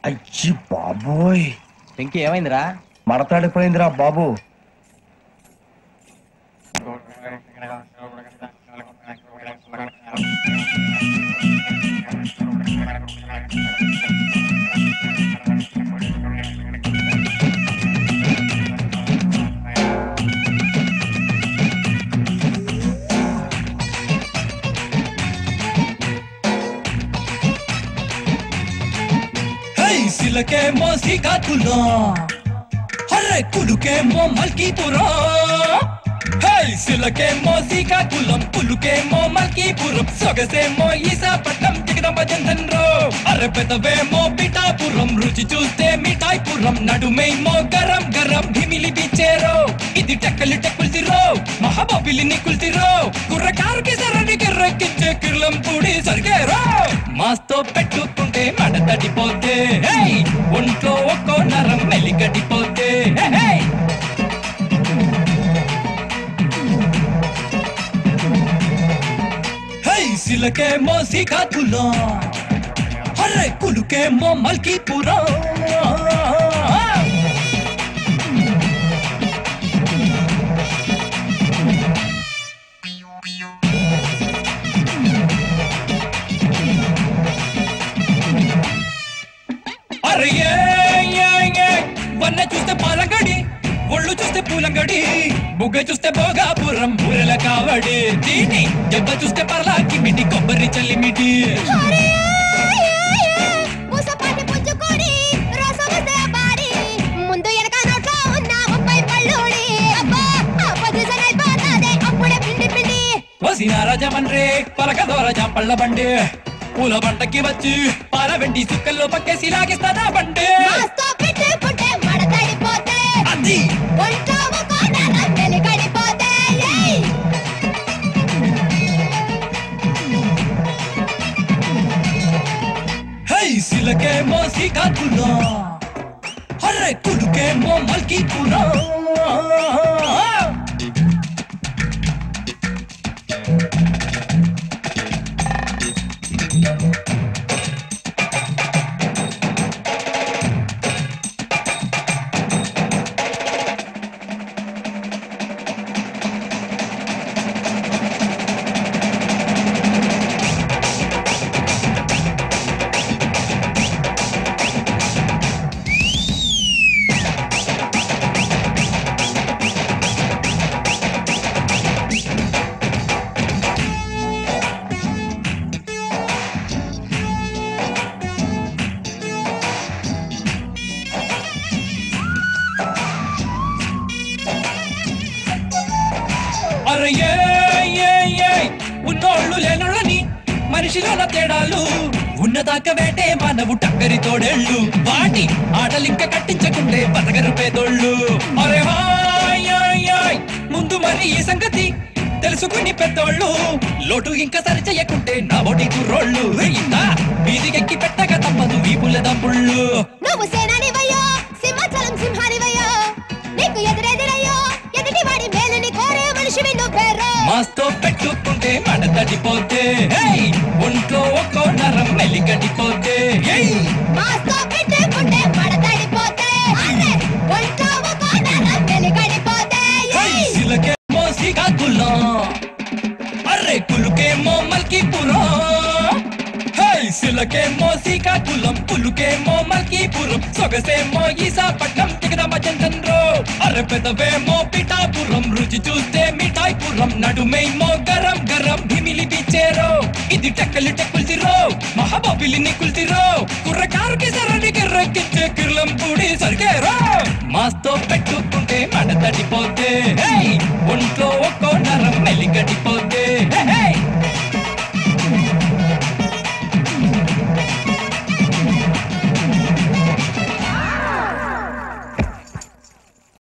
అయ్యి బాబోయ్, ఇంకేమైందిరా? మడతాడిపోయిందిరా బాబు. సిలకే మోసి కాకులా హర్రే కులుకే మో మల్కీపురం. సిలకే మోసి కాకులం పులుకే మో మల్కీపురం. సొగసేమో ఈసాపట్నం జగదంబ జంధన్రో. అర్రె పెదవేమో పిఠాపురం. రుచి చూస్తే మిఠాయిపురం. నడుమేమో గరం గరం భిమిలి బిచ్చేరో. ఇది టెక్కలి టెక్కుల్తిరో మహాబాబిలిని కుల్తిరో. కుర్రకారుకి సరని కిర్రెక్కించే కిర్లం పూడి సరిగేరో. మాస్తో పెట్టుకుంటే మడతడిపోతే ఒంట్లో ఒక్కో నరం మెలిగడిపోతే. సిలకేమో శ్రీకాకుళం హర్రే కులుకేమో మల్కీపురం. అరే వన్న చూస్తే పాలంగడి, ఒళ్ళు చూస్తే పూలంగడి, బుగ్గ చూస్తే భోగాపురం బూరెల కావడి. దీని దెబ్బ చూస్తే పర్లాకి మిడి కొబ్బరి చల్లిమిడి. రాజమన్రే పలక దోర జాంపళ్ళ బండి. పూల బంటకి వచ్చి పాల వెండి సుక్కల్లో పక్కేసి లాగిస్తానా బండి. అది సిలకేమో శ్రీకాకుళం హర్రే కులుకేమో మల్కీపురం. ఉన్నోళ్ళు లేనోళ్ళని మనిషిలోన తేడాలు ఉన్నదాకా వేటే మానవు టక్కరి తోడేళ్ళు. వాటి ఆటలింక కట్టించకుండే బతకరు పేదోళ్ళు. అరే హాయ్ ముందు మరి ఈ సంగతి తెలుసుకుని పెద్దోళ్ళు. లోటు ఇంకా సరి చెయ్యకుంటే నా బోటి కుర్రోళ్ళు. వీధికెక్కి పెట్టక తప్పదు వీపుల దమ్ముళ్ళు. నువ్వు సేనానివయ్యో సింహాచలం సింహానివయ్యో. నీకు ఎదురెదురయ్యో ఎదుటి వాడి మేలుని కోరే మనిషివి నువ్వేరో. మాస్తో పెట్టుకుంటే మడతడిపోతే ఒంట్లో ఒక్కో నరం మెలిగడిపోతే. మాస్తో పెట్టుకుంటే మడతడిపోతే ఒంట్లో ఒక్కో నరం మెలిగడిపోతే. సిలకేమో శ్రీకాకుళం అర్రే కులుకేమో మల్కీపురం. సిలకేమో శ్రీకాకుళం పులుకేమో మల్కీపురం. సొగసేమో ఈసాపట్నం జగదంబ జంధన్రో. అర్రె పెదవేమో పిఠాపురం. రుచి చూస్తే మిఠాయిపురం. నడుమేమో గరం గరం భిమిలి బిచ్చేరో. ఇది టెక్కలి టెక్కుల్తిరో మహాబాబిలిని కుల్తిరో. కుర్రకారుకి సరని కిర్రెక్కించే కిర్లం పూడి సరిగేరో. మాస్తో పెట్టుకుంటే మడతడిపోతే ఒంట్లో ఒక్కో నరం మెలిగడి